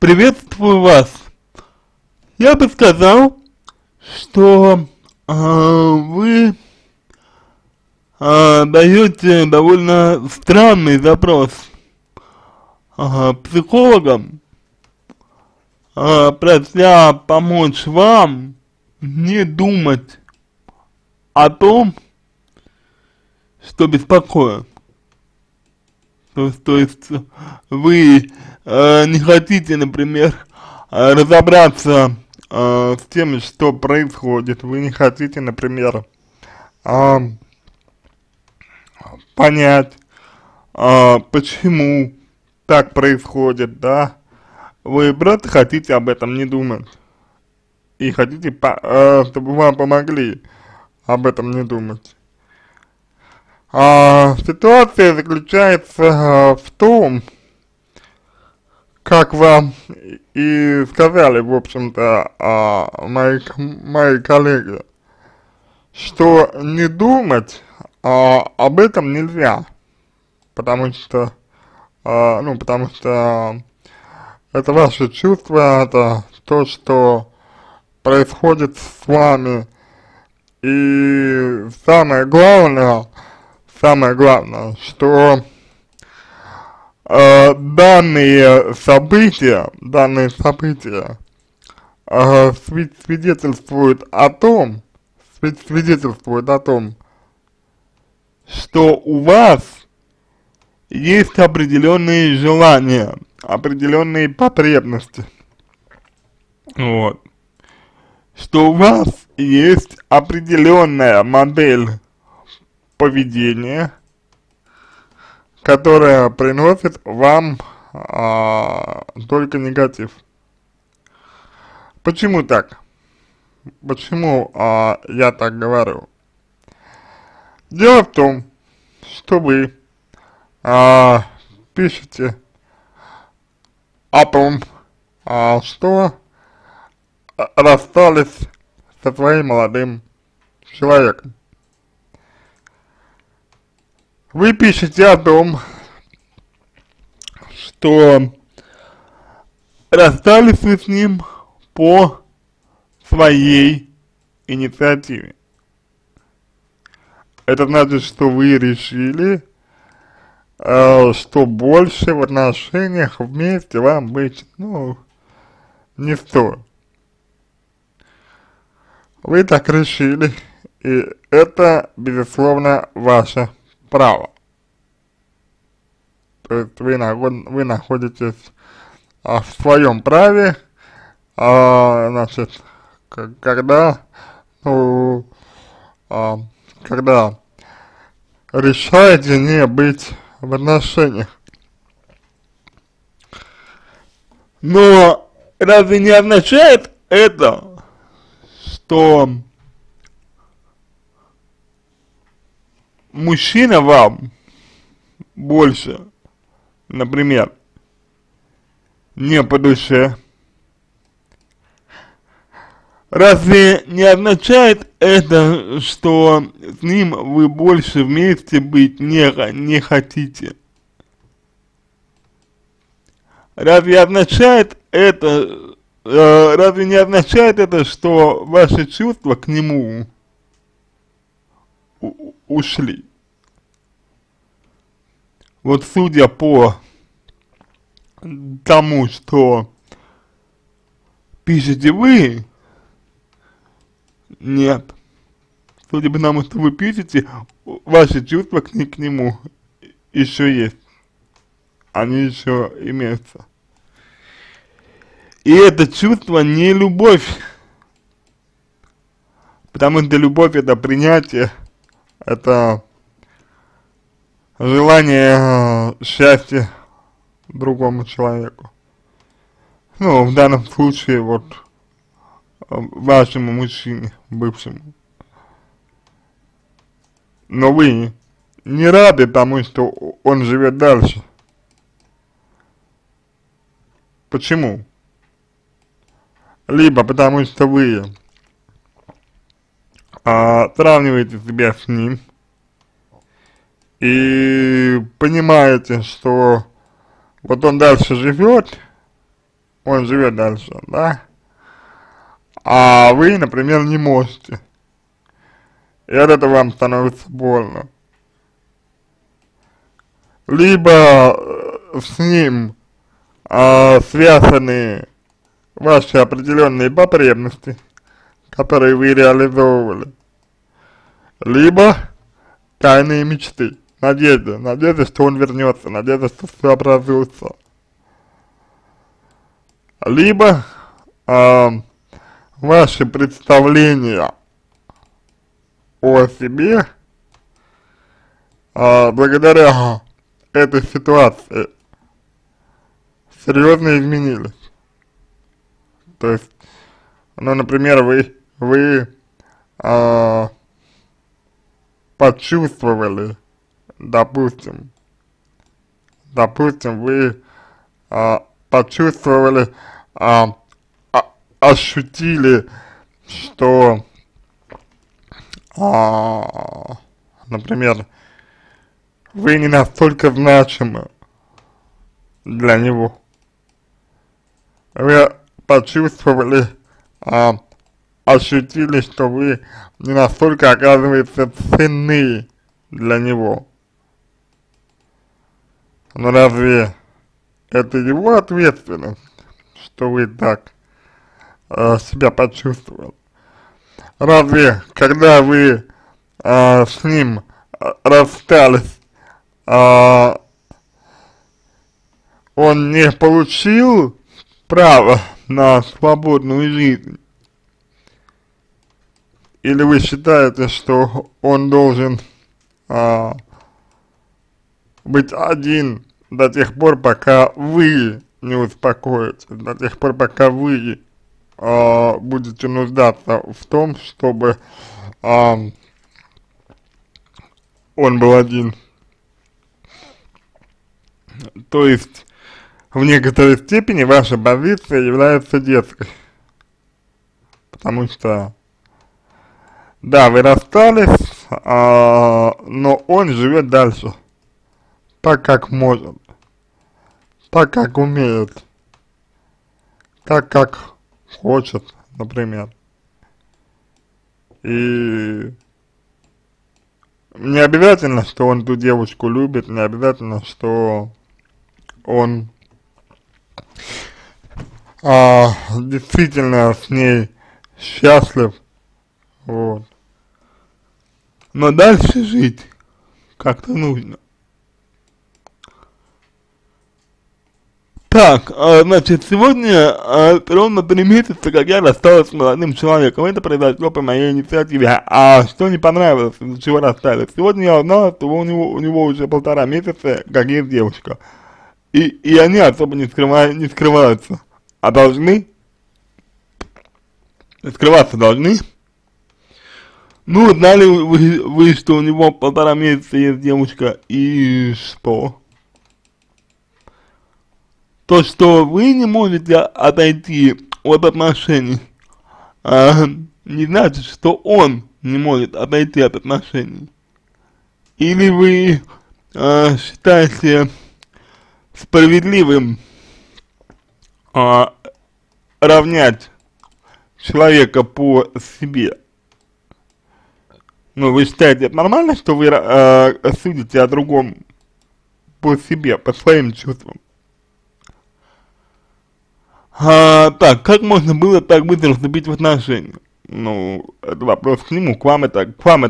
Приветствую вас. Я бы сказал, что вы даете довольно странный запрос психологам, прося помочь вам не думать о том, что беспокоит. То есть вы не хотите, например, разобраться с тем, что происходит. Вы не хотите, например, понять, почему так происходит, да. Вы просто хотите об этом не думать. И хотите, чтобы вам помогли об этом не думать. Ситуация заключается в том, как вам и сказали, в общем-то, мои коллеги, что не думать об этом нельзя, потому что это ваши чувства, это то, что происходит с вами, и самое главное, что данные события свидетельствуют о том, что у вас есть определенные желания, определенные потребности, вот, что у вас есть определенная модель поведения, которая приносит вам только негатив. Почему так? Почему я так говорю? Дело в том, что вы пишете о том, что расстались со своим молодым человеком. Вы пишете о том, что расстались вы с ним по своей инициативе. Это значит, что вы решили, что больше в отношениях вместе вам быть, не стоит. Вы так решили, и это, безусловно, ваше право. То есть вы находитесь в своем праве, значит, когда решаете не быть в отношениях. Но разве не означает это, что мужчина вам больше, например, не по душе? Разве не означает это, что с ним вы больше вместе быть не хотите? Разве не означает это, что ваши чувства к нему ушли? Вот судя по тому, что пишете вы, нет. Судя по тому, что вы пишете, ваши чувства к нему еще есть. Они еще имеются. И это чувство не любовь. Потому что любовь — это принятие, это желание счастья другому человеку. В данном случае, вашему мужчине, бывшему. Но вы не рады тому, что он живет дальше. Почему? Либо потому, что вы сравниваете себя с ним и понимаете, что вот он дальше живет, он живет дальше, да, а вы, например, не можете, и от этого вам становится больно. Либо с ним связаны ваши определенные потребности, которые вы реализовывали, либо тайные мечты, надежда, что он вернется, надежда, что все образуется, либо ваши представления о себе благодаря этой ситуации серьезно изменились. То есть, ну, например, вы почувствовали, допустим, вы почувствовали, ощутили, что, например, вы не настолько значимы для него. Вы почувствовали, ощутили, что вы не настолько, оказывается, ценны для него. Но разве это его ответственность, что вы так себя почувствовали? Разве, когда вы с ним расстались, он не получил право на свободную жизнь? Или вы считаете, что он должен быть один до тех пор, пока вы не успокоитесь, до тех пор, пока вы будете нуждаться в том, чтобы он был один? То есть, в некоторой степени ваша позиция является детской, потому что, да, вы расстались, но он живет дальше, так как может, так как умеет, так как хочет, например. И не обязательно, что он ту девушку любит, не обязательно, что он действительно с ней счастлив, вот. Но дальше жить как-то нужно. Так, значит, сегодня ровно 3 месяца, как я рассталась с молодым человеком. Это произошло по моей инициативе. А что не понравилось, из-за чего расстались? Сегодня я узнала, что у него уже 1,5 месяца, как есть девушка. И они особо не скрываются. А должны? Скрываться должны? Ну, знали вы, что у него 1,5 месяца есть девушка, и что? То, что вы не можете отойти от отношений, не значит, что он не может отойти от отношений. Или вы считаете справедливым равнять человека по себе? Ну, вы считаете это нормально, что вы судите о другом по себе, по своим чувствам? Так, как можно было так быстро вступить в отношения? Ну, это вопрос к нему, к вам это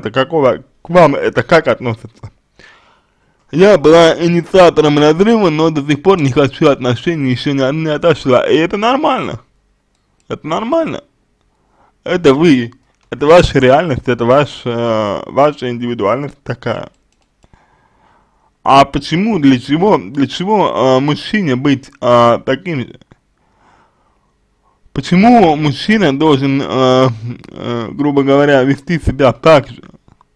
как относится? Я была инициатором разрыва, но до сих пор не хочу отношений, еще не отошла, и это нормально. Это нормально. Это вы, это ваша реальность, это ваша индивидуальность такая. А почему, для чего мужчине быть таким же? Почему мужчина должен, грубо говоря, вести себя так же,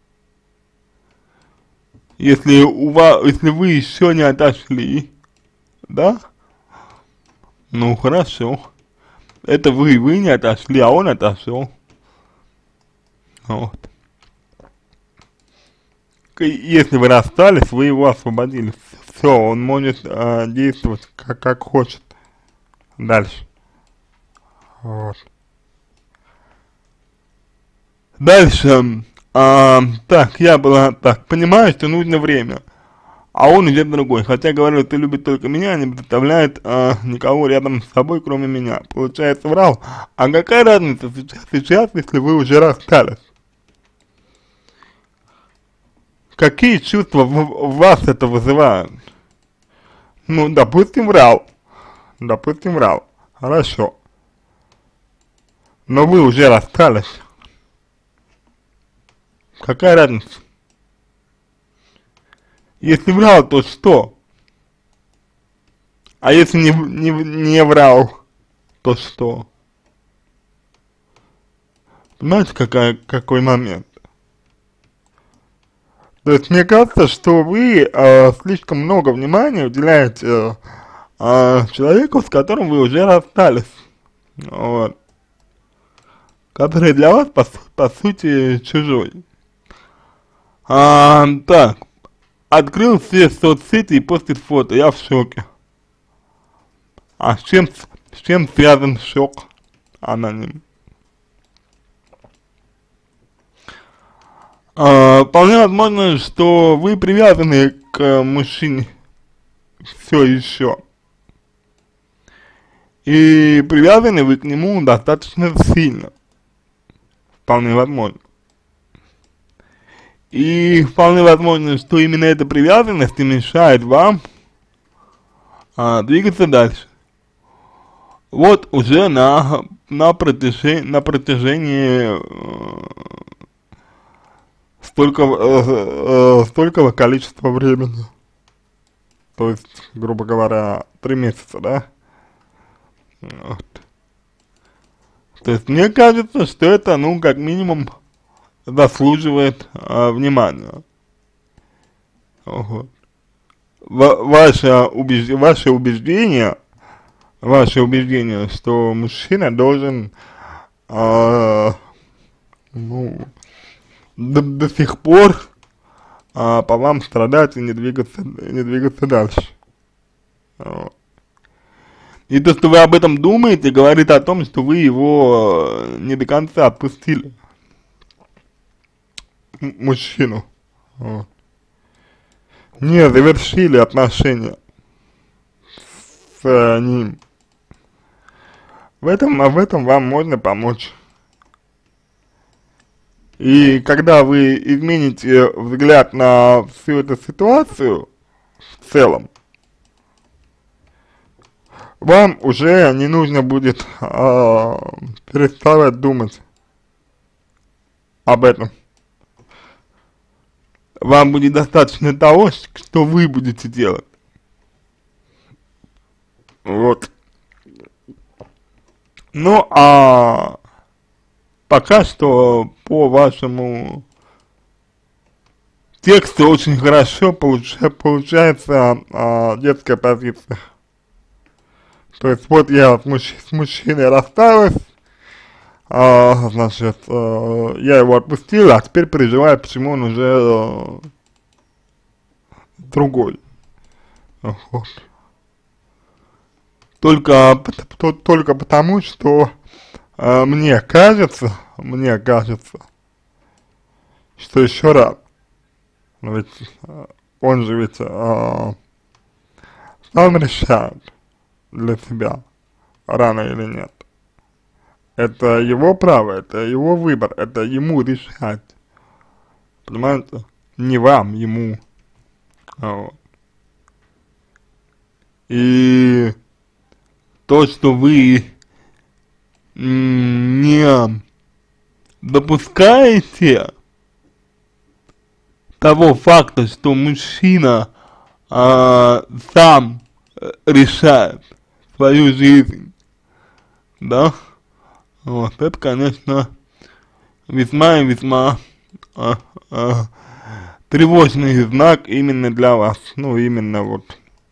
если вы еще не отошли, да? Ну хорошо, это вы не отошли, а он отошел, вот. Если вы расстались, вы его освободили, все, он может действовать как хочет дальше. Вот. Дальше, так, я была так, понимаю, что нужно время, а он идет другой, хотя говорит, ты любит только меня, не представляет никого рядом с собой, кроме меня. Получается, врал. А какая разница сейчас, если вы уже расстались? Какие чувства в вас это вызывает? Ну, допустим, врал, хорошо, но вы уже расстались, какая разница? Если врал, то что? А если не врал, то что? Понимаете, какой момент? То есть мне кажется, что вы слишком много внимания уделяете человеку, с которым вы уже расстались, вот, который для вас по сути чужой. Так, открыл все соцсети и постит фото, я в шоке. А с чем связан шок, аноним? Вполне возможно, что вы привязаны к мужчине все еще. И привязаны вы к нему достаточно сильно. Вполне возможно. И вполне возможно, что именно эта привязанность и мешает вам двигаться дальше. Вот уже на протяжении столького количества времени. То есть, грубо говоря, 3 месяца, да? Вот. То есть, мне кажется, что это, ну, как минимум, заслуживает внимания. Вот. Ваше убеждение, что мужчина должен, ну, до сих пор по вам страдать и не двигаться дальше. Вот. И то, что вы об этом думаете, говорит о том, что вы его не до конца отпустили. Мужчину. Вот. Не завершили отношения с ним. В этом вам можно помочь. И когда вы измените взгляд на всю эту ситуацию в целом, вам уже не нужно будет переставать думать об этом. Вам будет достаточно того, что вы будете делать. Вот. Ну, пока что по вашему тексту очень хорошо получается детская позиция. То есть вот я с мужчиной рассталась, значит, я его отпустила, а теперь переживаю, почему он уже другой. Вот. Только потому, что мне кажется, что еще раз, но ведь он же ведь сам решает для себя, рано или нет. Это его право, это его выбор, это ему решать. Понимаете? Не вам, ему. Вот. И то, что вы не допускаете того факта, что мужчина сам решает свою жизнь, да, вот, это, конечно, весьма и весьма тревожный знак именно для вас, ну, именно вот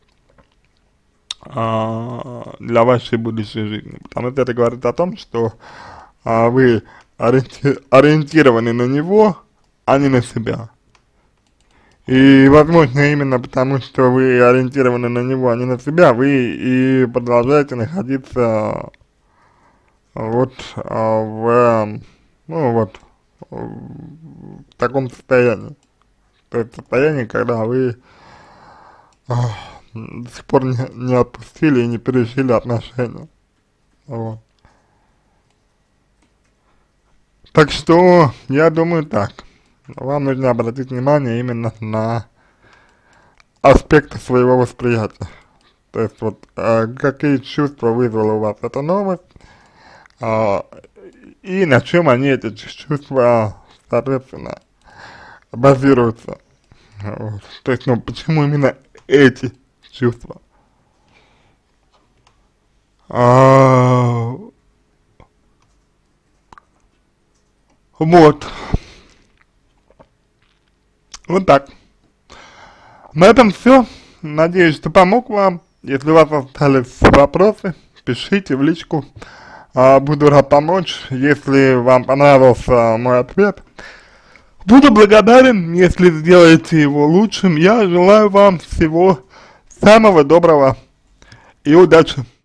для вашей будущей жизни, потому что это говорит о том, что вы ориентированы на него, а не на себя. И, возможно, именно потому, что вы ориентированы на него, а не на себя, вы и продолжаете находиться вот ну вот, в таком состоянии. То есть состоянии, когда вы до сих пор не отпустили и не перешли отношения. Вот. Так что, я думаю так. Вам нужно обратить внимание именно на аспекты своего восприятия. То есть вот какие чувства вызвала у вас эта новость, а, и на чем они, эти чувства, соответственно, базируются. Вот. То есть, ну, почему именно эти чувства? А, вот. Вот так. На этом все. Надеюсь, что помог вам. Если у вас остались вопросы, пишите в личку. Буду рад помочь. Если вам понравился мой ответ, буду благодарен, если сделаете его лучшим. Я желаю вам всего самого доброго и удачи.